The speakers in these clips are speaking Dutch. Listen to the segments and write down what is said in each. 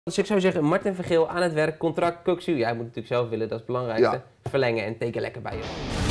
Dus ik zou zeggen, Martin Vergeel aan het werk, contract Koksu. Jij moet natuurlijk zelf willen, dat is het belangrijkste. Ja. Verlengen en teken lekker bij je.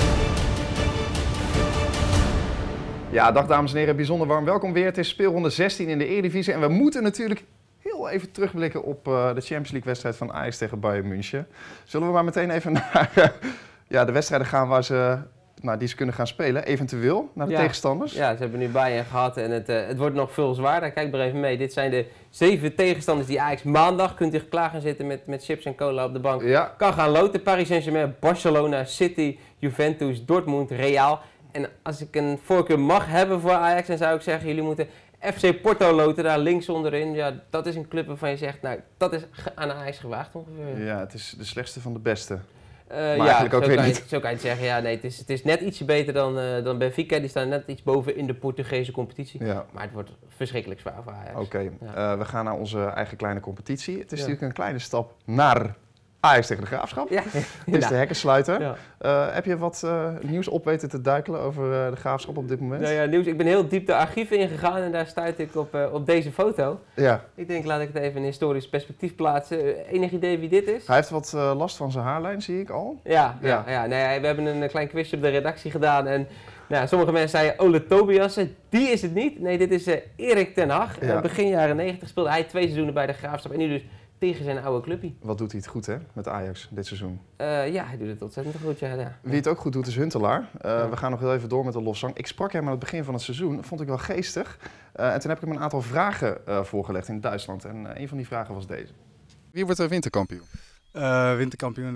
Ja, dag dames en heren, bijzonder warm welkom weer. Het is speelronde 16 in de Eredivisie en we moeten natuurlijk heel even terugblikken op de Champions League wedstrijd van Ajax tegen Bayern München. Zullen we maar meteen even naar de wedstrijden gaan die ze kunnen gaan spelen, eventueel, naar de tegenstanders? Ja, ze hebben nu Bayern gehad en het wordt nog veel zwaarder. Kijk maar even mee, dit zijn de 7 tegenstanders die Ajax maandag, kunt u klaar gaan zitten met chips en cola op de bank. Ja. Kan gaan loten, Paris Saint-Germain, Barcelona, City, Juventus, Dortmund, Real. En als ik een voorkeur mag hebben voor Ajax, dan zou ik zeggen, jullie moeten FC Porto loten, daar links onderin. Ja, dat is een club waarvan je zegt, nou, dat is aan Ajax gewaagd ongeveer. Ja, het is de slechtste van de beste. Maar eigenlijk ook weer niet. Zo kan je het zeggen. Ja, nee, het is net ietsje beter dan Benfica. Die staan net iets boven in de Portugese competitie. Ja. Maar het wordt verschrikkelijk zwaar voor Ajax. Oké, we gaan naar onze eigen kleine competitie. Het is natuurlijk een kleine stap naar Ajax tegen de Graafschap. Ja. Het is de hekkensluiter. Ja. Heb je wat nieuws op weten te duikelen over de Graafschap op dit moment? Nou ja, nieuws. Ik ben heel diep de archieven ingegaan en daar stuit ik op deze foto. Ja. Ik denk, laat ik het even in historisch perspectief plaatsen. Enig idee wie dit is? Hij heeft wat last van zijn haarlijn, zie ik al. Ja. Nee, we hebben een klein quizje op de redactie gedaan en sommige mensen zeiden Ole Tobiassen. Die is het niet. Nee, dit is Erik ten Hag. Ja. Begin jaren 90 speelde hij 2 seizoenen bij de Graafschap en nu dus tegen zijn oude clubje. Wat doet hij het goed, hè, met Ajax dit seizoen? Ja, hij doet het ontzettend goed, ja. Wie het ook goed doet is Huntelaar. We gaan nog heel even door met de lofzang. Ik sprak hem aan het begin van het seizoen, vond ik wel geestig. En toen heb ik hem een aantal vragen voorgelegd in Duitsland. En een van die vragen was deze. Wie wordt winterkampioen? Winterkampioen,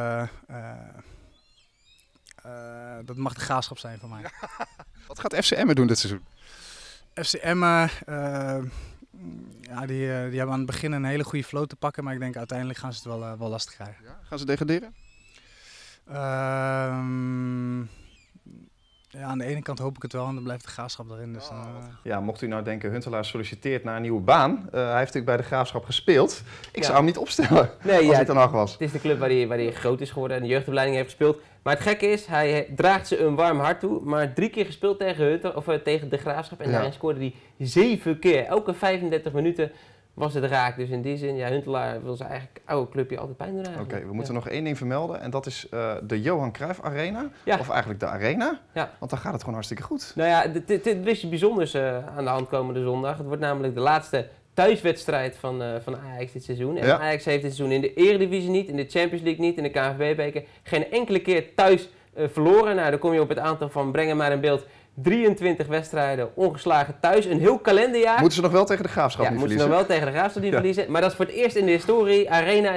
dat mag de Graafschap zijn van mij. Wat gaat FC Emmen doen dit seizoen? FC Emmen... die hebben aan het begin een hele goede flow te pakken, maar ik denk uiteindelijk gaan ze het wel lastig krijgen. Ja? Gaan ze degraderen? Aan de ene kant hoop ik het wel en dan blijft de Graafschap erin. Dus Ja, mocht u nou denken, Huntelaar solliciteert naar een nieuwe baan. Hij heeft natuurlijk bij de Graafschap gespeeld. Ik zou hem niet opstellen als hij Ten Hag was. Het is de club waar hij groot is geworden en de jeugdopleiding heeft gespeeld. Maar het gekke is, hij draagt ze een warm hart toe, maar 3 keer gespeeld tegen de Graafschap en daarin scoorde hij 7 keer. Elke 35 minuten was het raak. Dus in die zin, Huntelaar wil zijn eigenlijk oude clubje altijd pijn doen. Oké, we moeten nog één ding vermelden en dat is de Johan Cruijff Arena. Ja. Of eigenlijk de Arena, want dan gaat het gewoon hartstikke goed. Nou ja, er is iets bijzonders aan de hand komende zondag. Het wordt namelijk de laatste thuiswedstrijd van Ajax dit seizoen. En Ajax heeft dit seizoen in de Eredivisie niet, in de Champions League niet, in de KNVB-beker geen enkele keer thuis verloren. Nou, dan kom je op het aantal van, breng hem maar in beeld, 23 wedstrijden ongeslagen thuis. Een heel kalenderjaar. Moeten ze nog wel tegen de Graafschap niet verliezen? Moeten ze nog wel tegen de Graafschap niet verliezen. Maar dat is voor het eerst in de historie. Arena in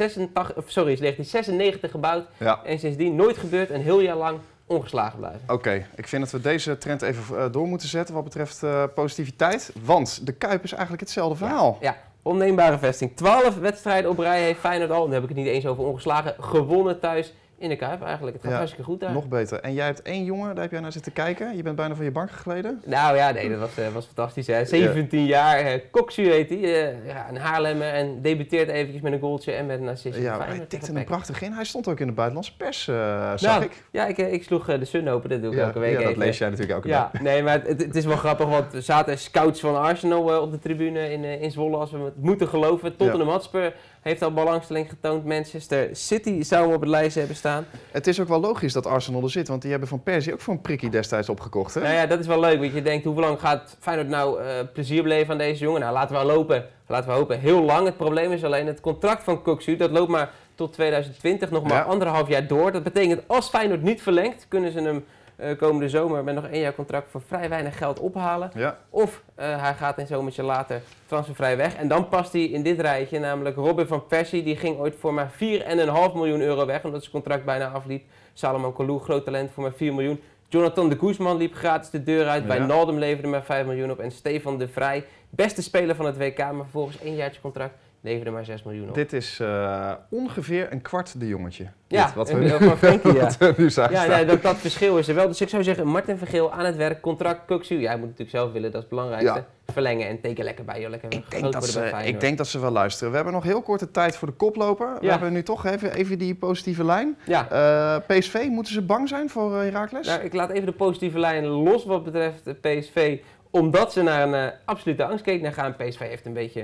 1996 gebouwd. Ja. En sindsdien nooit gebeurd. Een heel jaar lang ongeslagen blijven. Oké, ik vind dat we deze trend even door moeten zetten wat betreft positiviteit. Want de Kuip is eigenlijk hetzelfde verhaal. Ja. Onneembare vesting. 12 wedstrijden op rij heeft Feyenoord al. Dan heb ik het niet eens over ongeslagen. Gewonnen thuis. In de Kuip eigenlijk. Het gaat hartstikke goed daar. Nog beter. En jij hebt 1 jongen, daar heb jij naar zitten kijken. Je bent bijna van je bank gegleden. Nou ja, nee, dat was fantastisch. Hè. 17 jaar, Koksu heet hij. Een Haarlemmer en debuteert eventjes met een goaltje en met een assistje. Ja, hij tikte hem prachtig in. Hij stond ook in de buitenlandse pers, zag ik. Ja, ik sloeg de Sun open, dat doe ik elke week even. Ja, dat lees jij natuurlijk elke dag. Nee, maar het is wel grappig, want er zaten scouts van Arsenal op de tribune in Zwolle, als we het moeten geloven. Tottenham Hotspur heeft al belangstelling getoond. Manchester City zou hem op het lijstje hebben staan. Het is ook wel logisch dat Arsenal er zit, want die hebben Van Persie ook voor een prikkie destijds opgekocht. Hè? Nou ja, dat is wel leuk, want je denkt, hoe lang gaat Feyenoord nou plezier beleven aan deze jongen? Nou, laten we lopen. Laten we hopen. Heel lang. Het probleem is alleen het contract van Koksu, dat loopt maar tot 2020, nog maar 1,5 jaar door. Dat betekent, als Feyenoord niet verlengt, kunnen ze hem komende zomer met nog 1 jaar contract voor vrij weinig geld ophalen. Ja. Of hij gaat een zomertje later transfervrij weg. En dan past hij in dit rijtje, namelijk Robin van Persie. Die ging ooit voor maar 4,5 miljoen euro weg, omdat zijn contract bijna afliep. Salomon Kalou, groot talent, voor maar 4 miljoen. Jonathan de Guzman liep gratis de deur uit. Bij Naldum leverde maar 5 miljoen op. En Stefan de Vrij, beste speler van het WK, maar vervolgens 1 jaartje contract, leverde maar 6 miljoen op. Dit is ongeveer een kwart de jongetje. Ja, wat we Frenkie, wat we nu zagen staan. Nee, dat verschil is er wel. Dus ik zou zeggen, Martin Vergeel aan het werk, contract Koksu. Jij moet natuurlijk zelf willen, dat is het belangrijkste. Verlengen en teken lekker bij je. Lekker ik denk dat ze wel luisteren. We hebben nog heel korte tijd voor de koploper. We hebben nu toch even die positieve lijn. Ja. PSV, moeten ze bang zijn voor Heracles? Nou, ik laat even de positieve lijn los wat betreft PSV. Omdat ze naar een absolute angst keken gaan. PSV heeft een beetje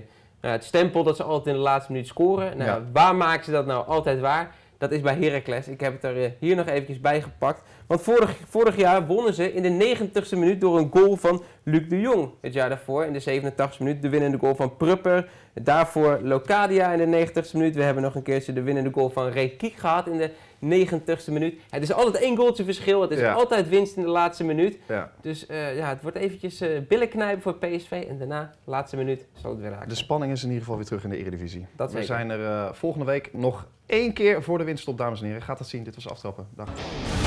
Het stempel dat ze altijd in de laatste minuut scoren. Nou, waar maken ze dat nou altijd waar? Dat is bij Heracles. Ik heb het er hier nog eventjes bij gepakt. Want vorig jaar wonnen ze in de 90ste minuut door een goal van Luc de Jong. Het jaar daarvoor in de 87ste minuut de winnende goal van Prupper. Daarvoor Locadia in de 90ste minuut. We hebben nog een keertje de winnende goal van Rekiek gehad in de 90ste minuut. Het is altijd 1 goaltje verschil. Het is altijd winst in de laatste minuut. Ja. Dus het wordt eventjes billen knijpen voor PSV. En daarna, laatste minuut, zal het weer raken. De spanning is in ieder geval weer terug in de Eredivisie. Dat We zijn er volgende week nog 1 keer voor de winststop, dames en heren. Gaat dat zien. Dit was Aftrappen. Dag.